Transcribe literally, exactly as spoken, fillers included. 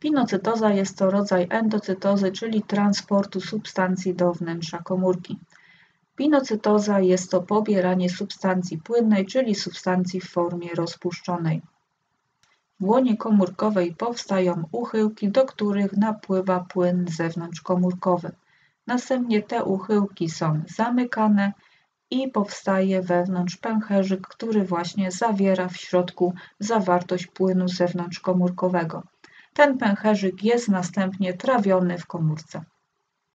Pinocytoza jest to rodzaj endocytozy, czyli transportu substancji do wnętrza komórki. Pinocytoza jest to pobieranie substancji płynnej, czyli substancji w formie rozpuszczonej. W łonie komórkowej powstają uchyłki, do których napływa płyn zewnątrzkomórkowy. Następnie te uchyłki są zamykane i powstaje wewnątrz pęcherzyk, który właśnie zawiera w środku zawartość płynu zewnątrzkomórkowego. Ten pęcherzyk jest następnie trawiony w komórce.